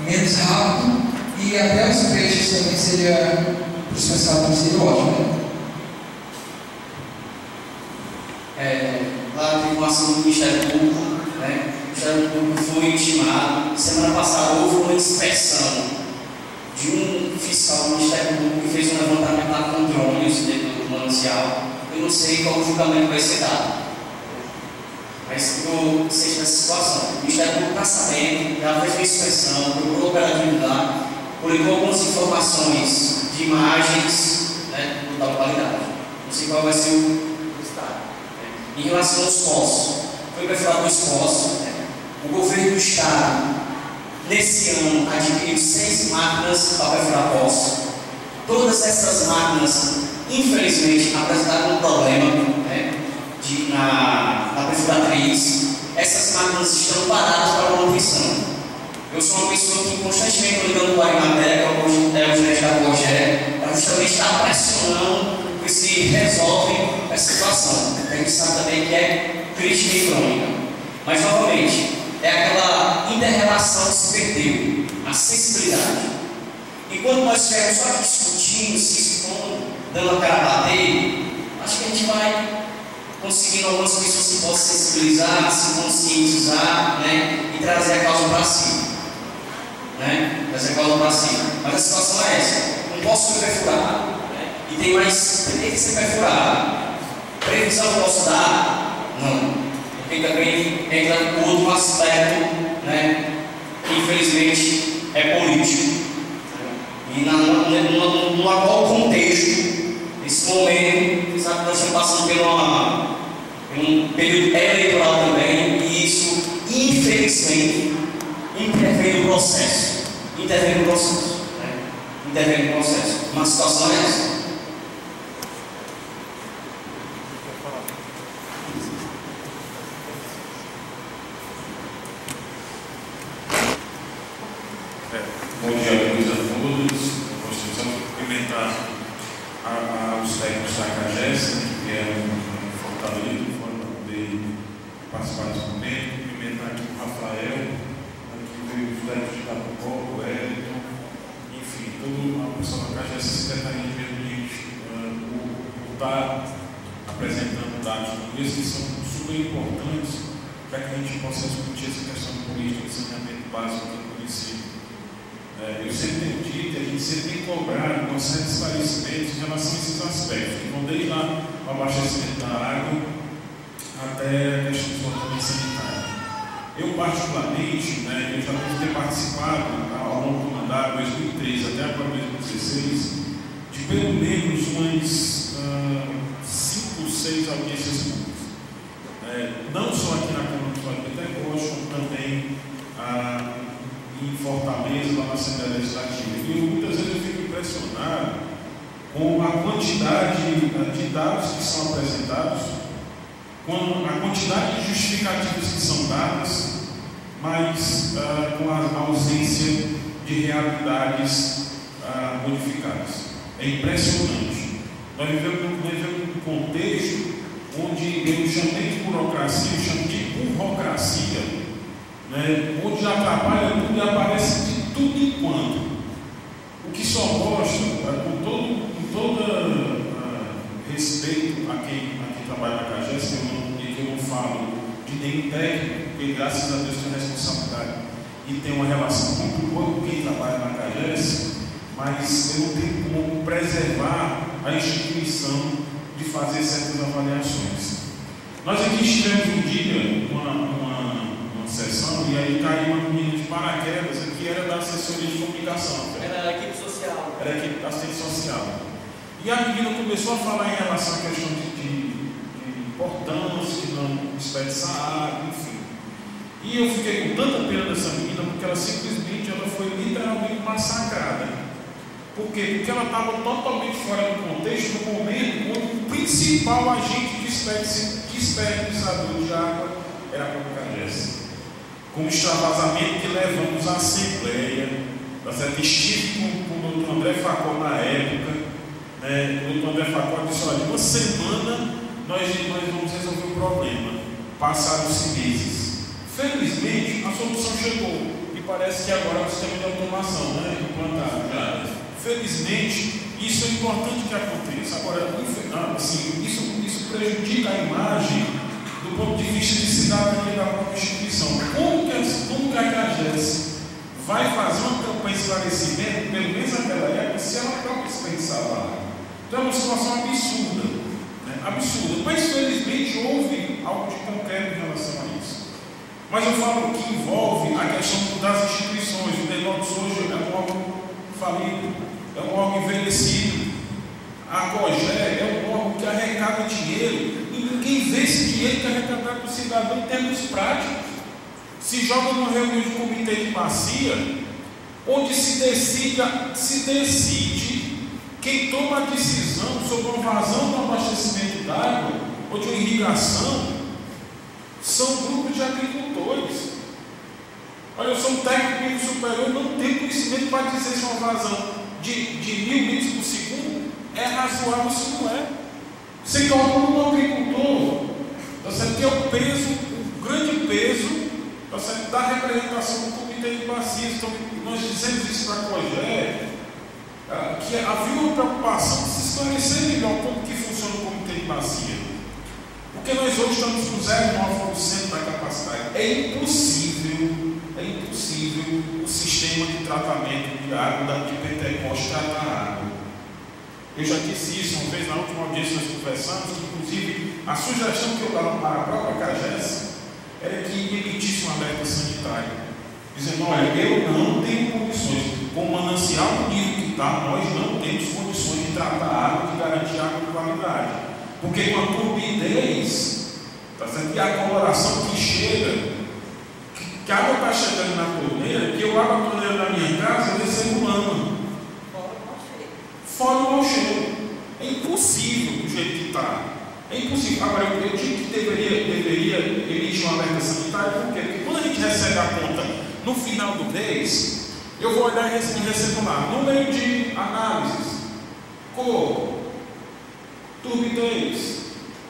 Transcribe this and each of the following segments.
menos rápido e até os peixes também seria, para os pescadores seria ótimo, né? Lá teve uma ação do Ministério Público, né? O Ministério Público foi intimado. Semana passada houve uma inspeção de um fiscal do Ministério Público que fez um levantamento lá com drones dentro do manancial. Eu não sei qual o julgamento vai ser dado, mas eu sei dessa situação. O Ministério Público está sabendo, já fez uma inspeção, procurou o operativo lá, publicou algumas informações de imagens, né, da qualidade. Não sei qual vai ser o estado. Em relação aos poços, foi perfurado os poços, né? O governo do estado, nesse ano, adquiriu 6 máquinas para perfurar poços. Todas essas máquinas, infelizmente, apresentaram um problema, né, na perfuratriz. Essas máquinas estão paradas para manutenção. Eu sou uma pessoa que constantemente estou ligando para o Arimatéria, que é o gerente da Cogé, para justamente estar pressionando que se resolve essa situação. A gente sabe também que é crítica e crônica. Mas, novamente, é aquela inter-relação que se perdeu, a sensibilidade. Enquanto nós estivermos só discutindo, se expondo, dando a cara a bater, acho que a gente vai conseguindo algumas pessoas que possam sensibilizar, se conscientizar, né, e trazer a causa para si. Né? Trazer a causa para si. Mas a situação é essa: não posso me perfurar, né? E tem mais 3 que ser perfurado. Previsão posso dar? Não. Porque também entra o outro aspecto, né, que infelizmente é político. E no atual contexto, nesse momento, sabe que nós estamos passando por um período eleitoral também, e isso, infelizmente, intervém no processo. Uma situação é essa. Bom dia a todos. Gostaria de cumprimentar os técnicos da CAGES, que vieram em Fortaleza, para poder participar desse momento. Cumprimentar aqui o Rafael, aqui veio os técnicos de Tapocó, o Wellington, enfim, toda a pessoa da CAGES, a Secretaria de Meio Ambiente, por estar apresentando dados como esses, que são super importantes para que a gente possa discutir essa questão política de saneamento básico do município. Eu sempre tenho dito, a gente sempre tem cobrado com certos esclarecimentos em relação a esses aspectos, que vão desde lá o abastecimento da água até a questão do esgotamento sanitário. Eu, particularmente, eu já devo ter participado ao longo do mandato 2013 até agora 2016 de pelo menos umas 5 ou 6 audiências públicas. Não só aqui na Câmara Municipal de Pentecostes, como também em Fortaleza, lá na Assembleia Legislativa. E muitas vezes eu fico impressionado com a quantidade de dados que são apresentados, com a quantidade de justificativas que são dadas, mas com a ausência de realidades modificadas. É impressionante. Nós vivemos num contexto onde eu chamei de burocracia, eu chamo de burocracia, onde atrapalha tudo e aparece de tudo enquanto. O que só mostra, com todo respeito a quem trabalha na CAGES, que eu não falo de nenhum técnico, porque graças a Deus tem responsabilidade e tem uma relação muito boa com quem trabalha na CAGES, mas eu não tenho como preservar a instituição de fazer certas avaliações. Nós aqui estivemos um dia numa sessão e aí caiu uma menina de paraquedas que era da assessoria de comunicação. Era a equipe social. Era a equipe da assistência social. E a menina começou a falar em relação à questão de importância, de não desperdiçar água, enfim. E eu fiquei com tanta pena dessa menina porque ela simplesmente foi literalmente massacrada. Por quê? Porque ela estava totalmente fora do contexto, no momento onde o principal agente desperdiçador de água era a própria CAGES. Com o extravasamento que levamos à Assembleia, estive com o doutor André Facó na época, o doutor André Facó disse: olha, uma semana nós vamos resolver o problema. Passaram-se meses. Felizmente, a solução chegou. E parece que agora é o sistema de automação, né, implantado já. Felizmente, isso é importante que aconteça. Agora, assim, isso prejudica a imagem do ponto de vista de cidadania da própria instituição. Como que a CAGES vai fazer uma campanha de esclarecimento, pelo menos naquela época, se ela própria dispensava água? Então é uma situação absurda, né? Absurda. Mas felizmente houve algo de concreto em relação a isso. Mas eu falo que envolve a questão das instituições. O DENOTS hoje é um órgão falido, é um órgão envelhecido. A COGE é um órgão que arrecada dinheiro e ninguém vê esse dinheiro que é arrecadado do cidadão em termos práticos. Se joga numa reunião de comitê de bacia, onde se decide quem toma a decisão sobre uma vazão do abastecimento d'água ou de uma irrigação são grupos de agricultores. Olha, eu sou um técnico superior, não tenho conhecimento para dizer se uma vazão de 1.000 litros por segundo é razoável, se não é. Você coloca um agricultor, você tem o grande peso da representação do comitê de bacias. Então, nós dizemos isso para a COGE, que havia uma preocupação de se esclarecer melhor como que funciona o comitê de bacia. Porque nós hoje estamos com 0,9% da capacidade. É impossível o sistema de tratamento de água de Pentecoste tratar a água. Eu já disse isso uma vez na última audiência, nós conversamos, que inclusive a sugestão que eu dava para a própria CAGES era que emitisse um alerta sanitário, dizendo: olha, eu não tenho condições, com o manancial do nível que está, nós não temos condições de tratar a água, de garantir água de qualidade. Porque com a turbidez, tá certo? E a coloração que chega, que a água está chegando na torneira, que eu abro a torneira da minha casa, eu recebo lama. Fora o mau cheiro. É impossível do jeito que está. É impossível. Agora, eu digo que deveria emitir um alerta sanitário, por quê? Porque quando a gente recebe a conta no final do mês, eu vou olhar e recebo lá número de análises, cor, turbidez,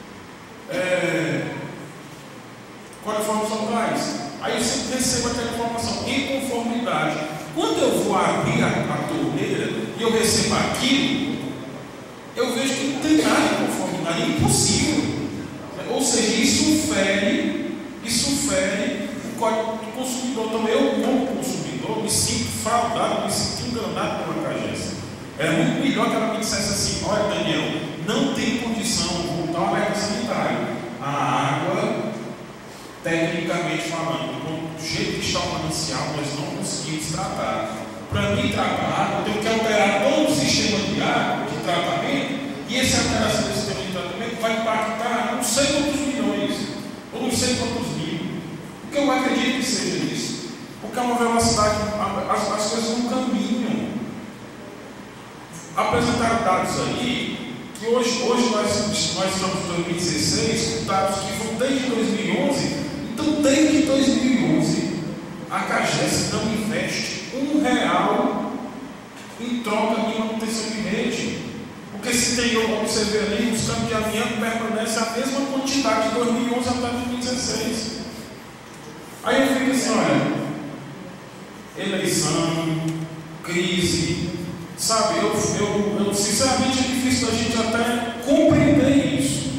coliformes locais. Aí eu sempre recebo aquela informação em conformidade. Quando eu vou abrir a torneira e eu recebo aquilo, eu vejo que não tem nada em conformidade, é impossível. Ou seja, isso fere o código do consumidor. Então eu, como consumidor, me sinto fraudado, me sinto enganado pela CAGES. Era muito melhor que ela me dissesse assim: olha, Daniel, não tem condição, vou botar um alerta sanitário. A água, tecnicamente falando, do jeito que está o manancial, nós não conseguimos tratar. Para mim tratar a água, eu tenho que alterar todo o sistema de água, de tratamento, e essa alteração do sistema de tratamento vai impactar não sei quantos milhões, ou não sei quantos mil. Porque eu acredito que seja isso. Porque é uma velocidade, as coisas não caminham. Apresentaram dados aí, que hoje nós estamos em 2016, dados que vão desde 2011. Então, desde 2011, a CAGES não investe R$1 em troca de manutenção de rede. Porque se tem, eu observei ali, os campos de amianto permanecem a mesma quantidade de 2011 até 2016. Aí eu fico assim: olha, eleição, crise, sabe, eu sinceramente é difícil a gente até compreender isso.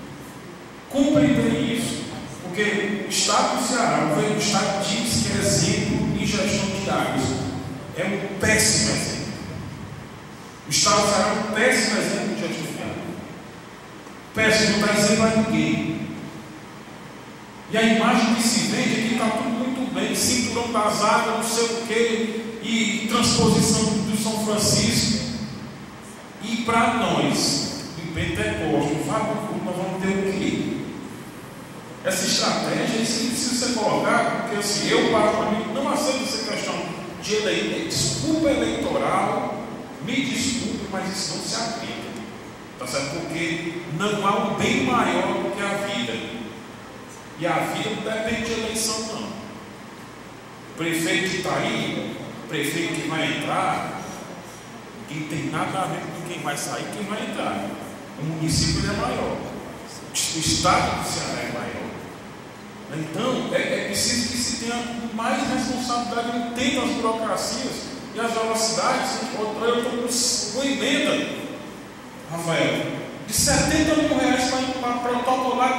Porque o Estado do Ceará, o governo do Estado, diz que é exemplo em gestão de águas. É um péssimo exemplo. O Estado do Ceará é um péssimo exemplo de gestão de água. Péssimo, não está dizendo a ninguém. E a imagem que se vende aqui está tudo muito bem: cinturão das águas, não sei o quê, e transposição do São Francisco. E para nós, em Pentecoste, no Fábio, nós vamos ter o quê? Essa estratégia precisa ser colocada, porque assim, eu particularmente não aceito essa questão de desculpa eleitoral. Me desculpe, mas isso não se aplica, tá certo? Porque não há um bem maior do que a vida, e a vida não depende de eleição, não. O prefeito que está aí, o prefeito que vai entrar, não tem nada a ver com quem vai sair e quem vai entrar. O município é maior, o estado do Ceará é maior. Então, é preciso que se tenha mais responsabilidade em ter as burocracias e as velocidades. Eu estou com emenda, Rafael, de 70 mil reais para protocolar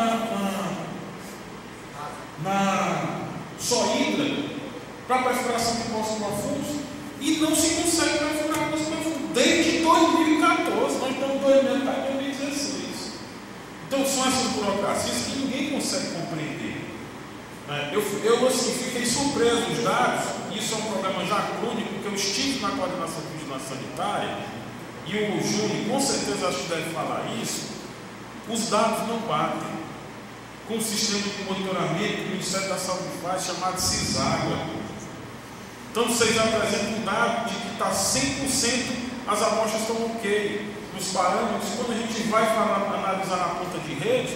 na Soindra para perfuração de poços profundos e não se consegue perfurar poços profundos desde 2014, nós estamos em 2016. Então são essas burocracias que ninguém consegue compreender. Eu assim, fiquei surpreso dos dados, isso é um problema já crônico, porque eu estive na coordenação de vigilância sanitária, e o Júnior com certeza acho que deve falar isso, os dados não batem com o sistema de monitoramento que o Ministério da Saúde faz, chamado CISÁGUA. Então vocês apresentam um dado de que está 100%, as amostras estão ok, nos parâmetros. Quando a gente vai analisar na ponta de rede,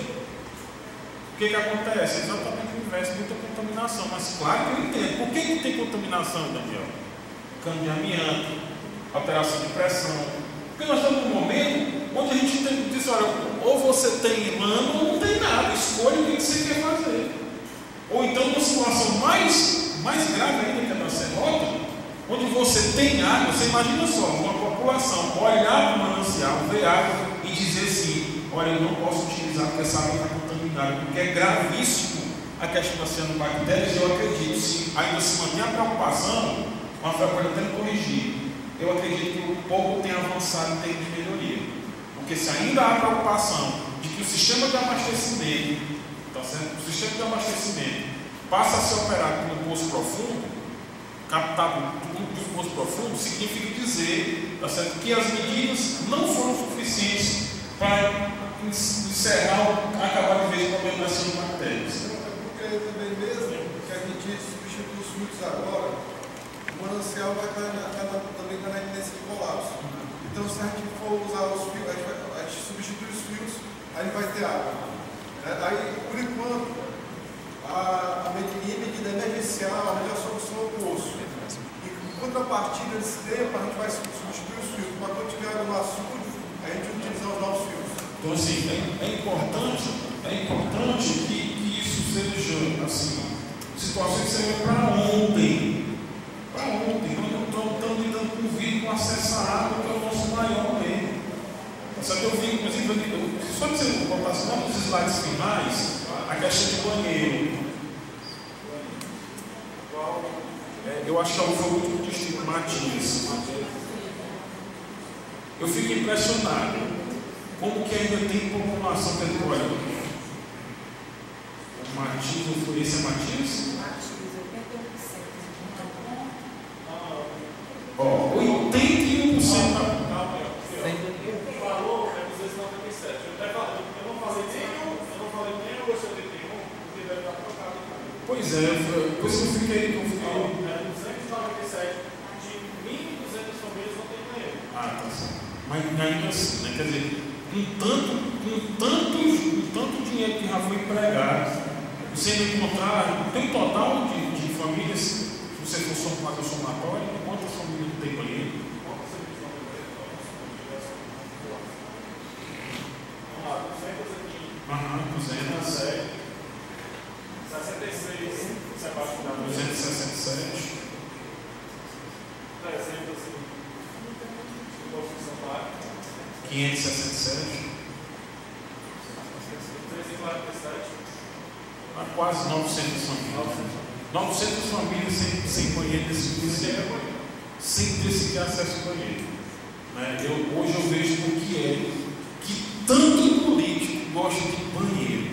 o que acontece? Exatamente o inverso, muita contaminação. Mas claro que eu entendo. Por que tem contaminação, Daniel? Cano de amianto, alteração de pressão. Porque nós estamos num momento onde a gente tem que dizer, olha, ou você tem lama ou não tem nada. Escolha o que você quer fazer. Ou então uma situação mais grave ainda que a da Serrota, onde você tem água, você imagina só, uma população olhar para o manancial, ver água e dizer assim, olha, eu não posso utilizar porque essa água está contaminada, porque é gravíssimo a questão das cianobactérias. Eu acredito, se ainda se mantém a preocupação, uma Rafael pode até me corrigir, eu acredito que o povo tem avançado em termos de melhoria, porque se ainda há preocupação de que o sistema de abastecimento, tá certo? O sistema de abastecimento passa a ser operado por um poço profundo, captado do poço profundo, significa dizer, tá certo, que as medidas não foram suficientes para acabar de vez com a problema das cianobactérias. Porque também mesmo que a gente substitui os fluidos agora, o manancial vai também estar na iminência de colapso. Então, se a gente for usar os fios, a gente substitui os fios, aí vai ter água. Aí, por enquanto, a medida emergencial, a melhor solução é o poço. E em contrapartida desse tempo, a gente vai substituir os fios. Para quando tiver água no açude, a gente utilizar os novos fios. Então, assim, é importante que isso seja, assim, situações que serão para ontem. Para ontem, nós não estamos lidando com o vidro, com acesso à água, que é o nosso maior medo. Só que eu vi, inclusive, só que você botasse lá nos slides finais, a questão de banheiro. Eu acho que foi o último distrito, Matias. Eu fico impressionado como que ainda tem população que olha. O Matias, esse é Matias? Ó, 81%. Falou, é 297. Eu não falei nem o 81, porque deve estar trocado. Pois é, depois eu fiquei. 297 de 1.200 famílias não tem banheiro. Ah, tá certo. Mas ainda assim, né? Quer dizer, com tanto dinheiro que já foi empregado, você ainda encontrar, tem um total de famílias, se você for fazer o somatório, quantas famílias não tem banheiro? Vamos lá, 200 aqui. 200. 66, Sebastião da 267. 300 em construção básica. 567. 347. Quase 900 famílias. 900 famílias sem banheiro sem ter sequer acesso ao banheiro. Hoje eu vejo o que é que tanto político gosta de banheiro.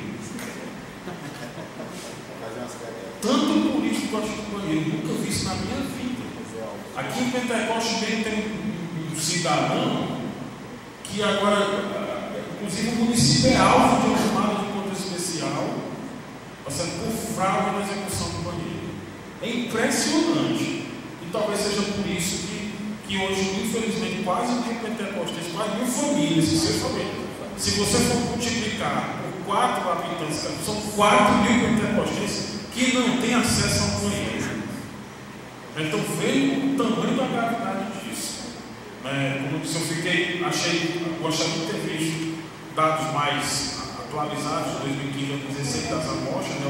Tanto político gosta de banheiro. Nunca vi isso na minha vida. Aqui em Pentecostes mesmo tem um cidadão que agora, inclusive o município é alvo de uma chamada de conta especial, passando por fraude na execução do banheiro. É impressionante. E talvez seja por isso que hoje, infelizmente, quase mil pentecostes, quase 1.000 famílias, se você for multiplicar por 4 habitantes, são 4.000 pentecostes que não têm acesso ao banheiro. Então veio o tamanho da gravidade disso. Como eu disse, gostaria de ter visto dados mais atualizados de 2015 a 2016 das amostras,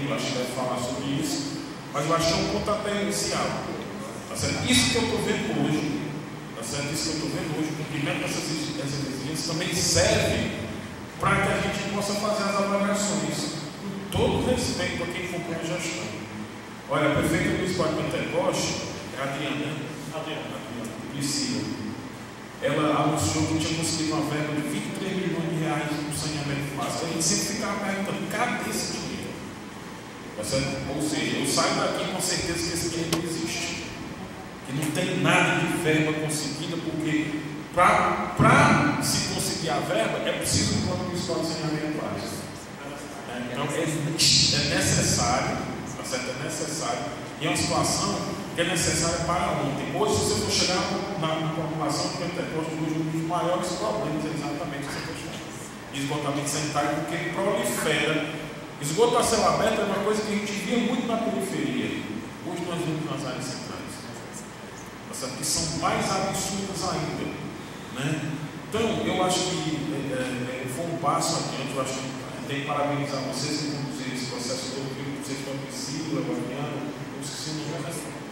Danilo, acho que deve falar sobre isso, mas eu acho que é um pontapé inicial. Tá certo? Isso que eu estou vendo hoje, tá certo? Isso que eu estou vendo hoje, o cumprimento dessas exigências também serve para que a gente possa fazer as avaliações, com todo respeito a quem compõe a gestão. Olha, a prefeita municipal de Pentecoste, Adriana Priscila, ela anunciou que tinha conseguido uma verba de 23 milhões de reais no saneamento básico. A gente sempre ficava perguntando, cadê esse dinheiro? Tá certo? Ou seja, eu saio daqui com certeza que esse dinheiro não existe, que não tem nada de verba conseguida, porque para se conseguir a verba é preciso um plano municipal de saneamento básico. Então é necessário, tá certo? É necessário, e é uma situação que é necessária para ontem. Hoje, se você for chegar na população de Pentecoste, hoje um dos maiores problemas é exatamente essa questão de esgotamento sanitário, porque prolifera. Esgoto a céu aberto é uma coisa que a gente via muito na periferia. Hoje nós vemos nas áreas centrais, tá certo? Que são mais absurdas ainda, né? Então, eu acho que foi um passo adiante. Eu acho que tem que parabenizar vocês que conduziram esse processo todo, vocês com a Priscila, o Adriano, eu esqueci o nome,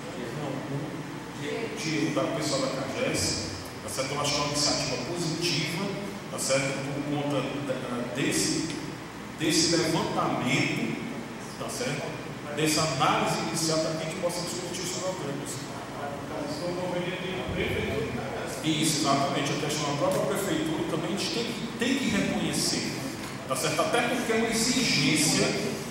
o da pessoal da CAGES, tá certo? Eu acho que é uma iniciativa positiva, tá certo? Por conta desse levantamento, tá certo? Dessa análise inicial para que a gente possa discutir os problemas. Isso, exatamente. A questão da própria prefeitura também a gente tem que reconhecer, tá certo? Até porque é uma exigência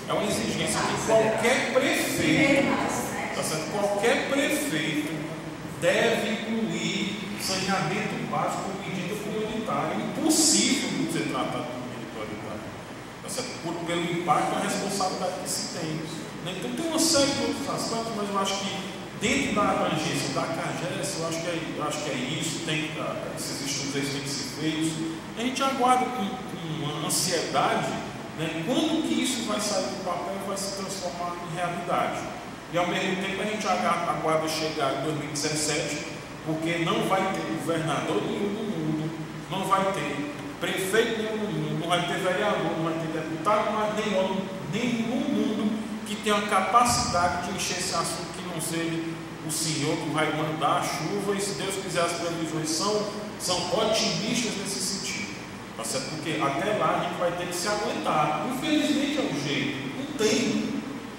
que qualquer prefeito, tá certo? Qualquer prefeito deve incluir saneamento básico como medida prioritária. É impossível não ser tratado como medida prioritária, tá certo? Pelo impacto e a responsabilidade que se tem. Então tem uma série de outros aspectos, mas eu acho que dentro da abrangência da CAGES, eu acho que é isso, esses estudos aí têm que ser feitos. A gente aguarda com uma ansiedade, né, quando que isso vai sair do papel e vai se transformar em realidade. E ao mesmo tempo a gente aguarda chegar em 2017, porque não vai ter governador nenhum no mundo, não vai ter prefeito nenhum no mundo, não vai ter vereador, não vai ter deputado nenhum no mundo que tenha a capacidade de encher esse assunto que não seja o Senhor que vai mandar a chuva. E se Deus quiser, as previsões são otimistas nesse sentido, tá certo? Porque até lá a gente vai ter que se aguentar. Infelizmente é um jeito, não tem.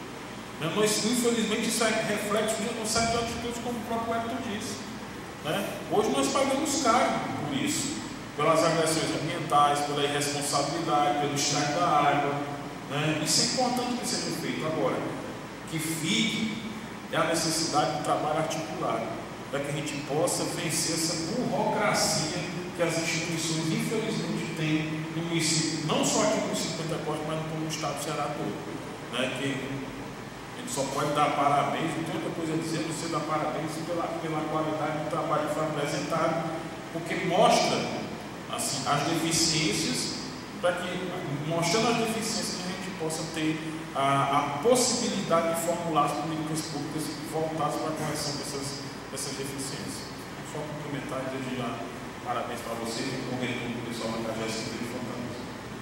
Mas, infelizmente isso é reflexo de uma série de atitudes, como o próprio Hector disse, né? Hoje nós pagamos caro por isso, pelas agressões ambientais, pela irresponsabilidade, pelo estrago da água, né? Isso é importante que seja feito. Agora, que fique é a necessidade de trabalho articulado, para que a gente possa vencer essa burocracia que as instituições infelizmente têm no município, não só aqui no município de Pentecoste, mas no estado do Ceará todo, né? Que a gente só pode dar parabéns, não tem outra coisa a dizer, você dá parabéns pela qualidade do trabalho que foi apresentado, porque mostra assim, as deficiências, para que, mostrando as deficiências, a gente possa ter a possibilidade de formular as políticas públicas voltadas para a correção dessas deficiências. Só complementar e desejar parabéns para vocês e para o retorno do pessoal da CAGES de Fortaleza.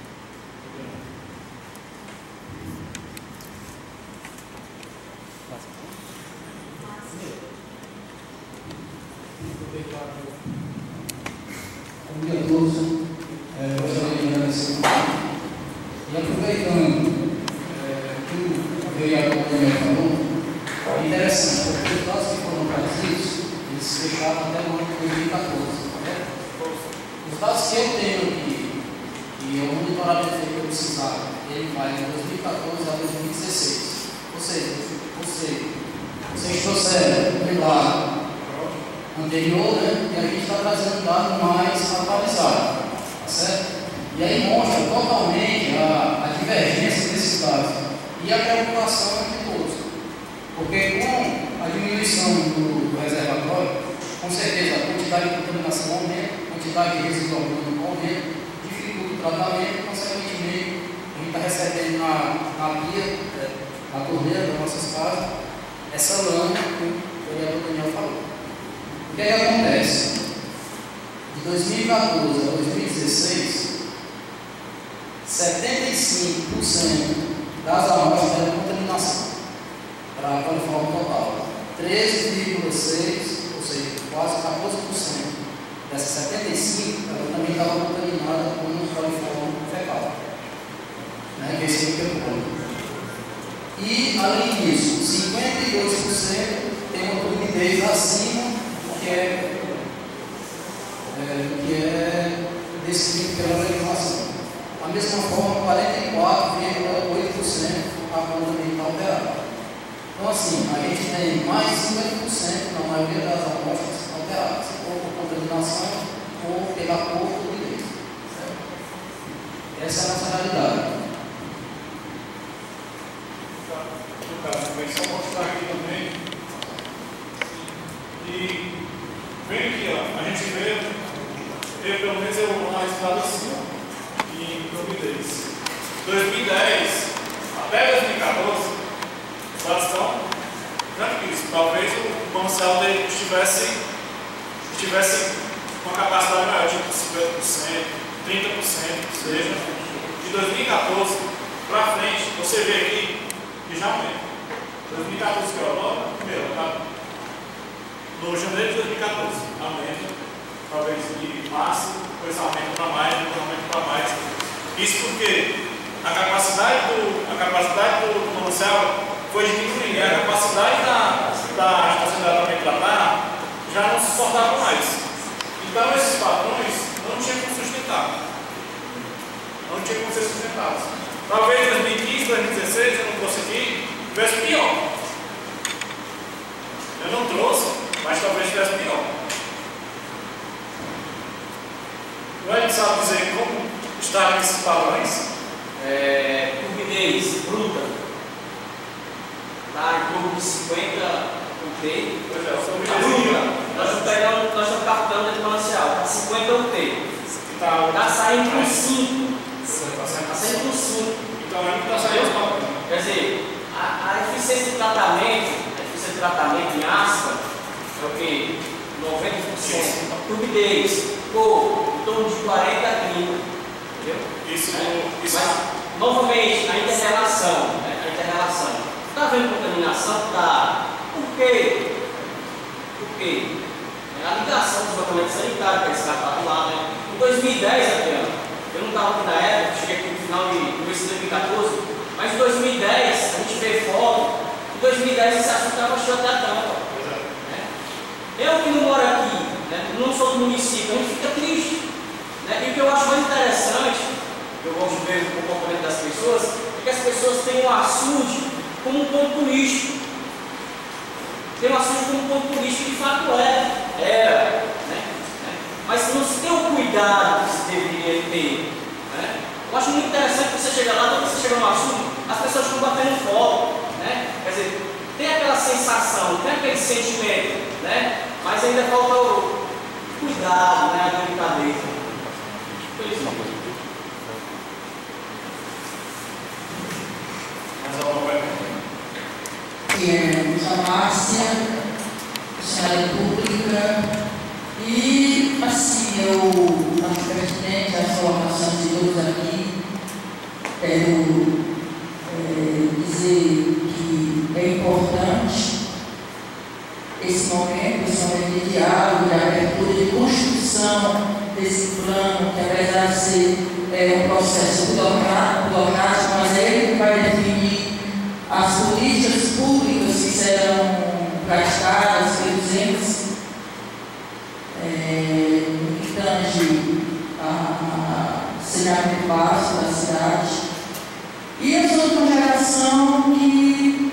Bom dia a todos. Gostaria de agradecer. E aproveitando que o vereador também falou, é interessante, porque os dados que foram trazidos, eles se fecharam até o ano de 2014. Né? Os dados que eu tenho aqui, e o monitoramento que eu precisava, ele vai de 2014 a 2016. Ou seja, vocês trouxeram um dado anterior, né? E a gente está trazendo um dado mais atualizado, tá certo? E aí mostra totalmente a divergência desses dados e a preocupação entre todos. Porque com a diminuição do reservatório, com certeza a quantidade de contaminação aumenta, a quantidade de resíduo orgânico aumenta, dificulta o tratamento e, consequentemente, a gente está recebendo na pia, na torneira das nossas casas, essa lama que o vereador Daniel falou. O que acontece? De 2014 a 2016, 75% das amostras eram contaminadas 13,6%, ou seja, quase 14% dessas 75%, ela também estava contaminada com um coliforme fecal, né, que é esse microbioma. E, além disso, 52% tem uma turbidez acima do que é descrito pela legislação. Da mesma forma, 44,8% a conta está alterada. Então, assim, a gente tem mais de 50% na maioria das amostras alteradas, ou por contaminação, ou pela cor ou turbidez. Essa é a nossa realidade. Só mostrar aqui também. E vem aqui, ó, a gente vê, eu pelo menos eu vou analisar assim, ó, em turbidez. 2010 até 2014, os dados estão tranquilos. Talvez o Mansell tivesse uma capacidade maior, tipo 50%, 30%, seja. De 2014 para frente, você vê aqui que já aumenta. 2014 que é o nome, primeiro, tá? No janeiro de 2014, aumenta, talvez de março, depois aumenta para mais, depois aumenta para mais. Isso porque a capacidade do Mansell foi diminuindo, a capacidade da estação de tratamento da Terra já não se suportava mais. Então esses padrões não tinham como sustentar. Não tinham como ser sustentados. Talvez 2015, 2016, eu não trouxe aqui, tivesse pior. Eu não trouxe, mas talvez tivesse pior. A gente sabe dizer como estar nesses padrões? Turbidez bruta está em torno de 50 UT. Nós estamos captando dentro do manancial, 50 UT. Está saindo com 5. Está saindo com 5. Então ainda está saindo. Quer dizer, a eficiência de tratamento em aspa é o que? 90%. Turbidez, em torno de 40 a 30. Entendeu? Isso. Mas, novamente, a inter-relação. Está havendo contaminação? Tá. Por quê? A ligação dos documentos sanitários, que é descartado lá, né? Em 2010, Adriano, eu não estava aqui na época, cheguei aqui no final de 2014, mas em 2010, a gente vê foto, em 2010 esse assunto estava cheio até a tampa. Né? Eu que não moro aqui, né? Não sou do município, a gente fica triste. Né? E o que eu acho mais interessante, eu gosto de ver o comportamento das pessoas, é que as pessoas têm o açude como um ponto turístico. Tem o açude como um ponto turístico, de fato era. Né? Mas não se tem o cuidado que se deveria ter. Né? Eu acho muito interessante que você chega lá, quando você chega no açude, as pessoas estão batendo foto. Né? Quer dizer, tem aquela sensação, tem aquele sentimento, né? Mas ainda falta o cuidado, né? A delicadeza. Felizmente. A Márcia, funcionária pública, e assim, eu acho pertinente as colocações de todos aqui. Quero dizer que é importante esse momento de diálogo, de abertura, de construção desse plano, que apesar de ser um processo burocrático, mas é ele que vai definir as políticas públicas que serão praticadas pelos entes, no que tange a saneamento básico da cidade. E eu sou de uma geração que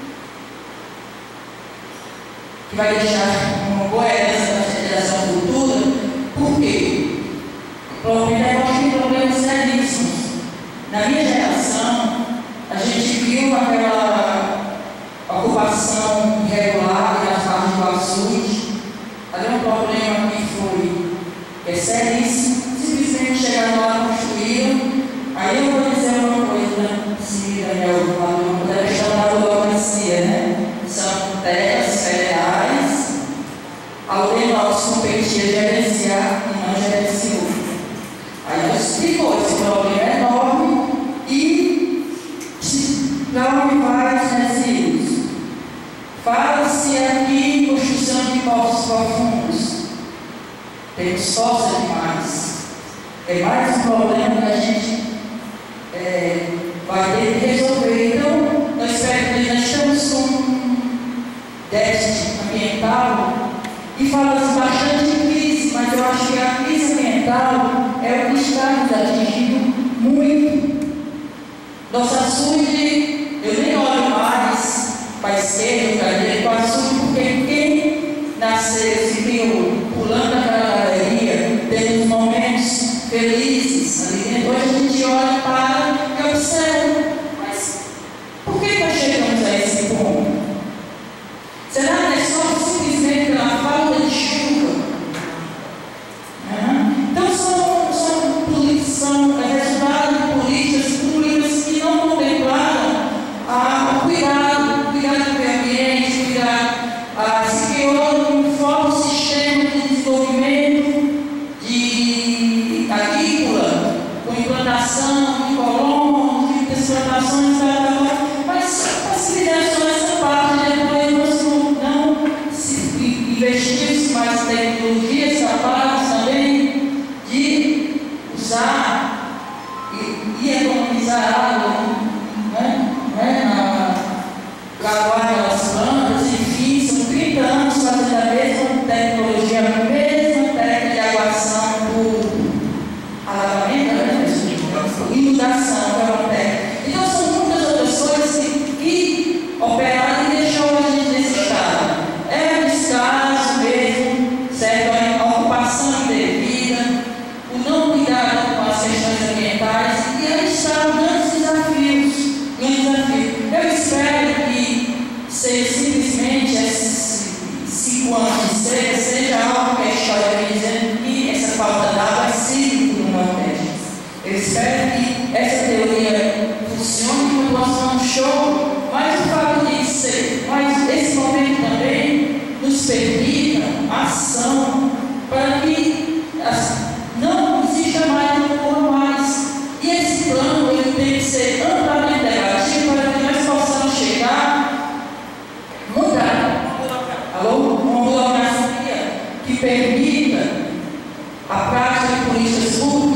vai deixar uma boa herança da geração futura. Por quê? Porque nós temos problemas seríssimos. Na minha geração, a gente viu aquela ocupação irregular nas partes do açude. Ali um problema que foi seríssimo. Simplesmente chegaram lá, construíram. Aí eu vou dizer uma coisa, se Daniel falou, da questão da burocracia, né? São terras federais, alguém nosso competia gerenciar e não gerenciou. Aí eu explicou, esse problema é enorme e para onde vai os resíduos? Fala-se aqui temos força demais. É mais um problema que a gente vai ter que resolver. Então, nós estamos com um déficit ambiental e falamos bastante de crise, mas eu acho que a crise ambiental é o que está nos atingindo muito. Nosso açude, eu nem olho mais para a esquerda, para a direita, para o açude, porque quem nasceu, se viu pulando aquela galeria, tendo momentos felizes ali dentro, hoje a gente olha para e observa, mas por que nós chegamos a esse ponto? Será que é só simplesmente pela falta de chuva? Então são resultados de políticas públicas que não contemplaram o cuidado do meio ambiente, se criou um forte sistema de desenvolvimento agrícola, com implantação de colonos, muitas plantações, mas facilidades só essa parte, depois nós não investimos mais em tecnologias capazes também de usar e economizar água, lavar aquelas plantas, enfim, são 30 anos fazendo a mesma tecnologia, a mesma técnica de aguação por alagamento, inundação, que é uma técnica. Então são muitas outras coisas que operaram e deixou a gente nesse estado. É descaso mesmo, certo? A ocupação indevida, o não cuidado com as questões ambientais, e aí estão grandes desafios. Eu espero que simplesmente esses 5 anos de seca seja algo que a história vem dizendo que essa falta d'água é cíclico no Nordeste. Eu espero que essa teoria funcione quando nós damos show, mas o fato de ser, mas esse momento também nos permita ação para que não exista mais, não ocorra mais. E esse plano ele tem que ser amplamente debatido para que nós possamos chegar, mudar uma burocracia que permita a prática de políticas públicas